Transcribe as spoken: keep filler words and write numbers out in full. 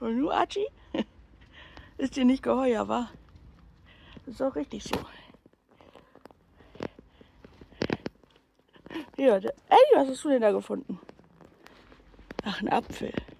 Und du, Archie? Ist dir nicht geheuer, wa? Das ist auch richtig so. Ja, ey, was hast du denn da gefunden? Ach, ein Apfel.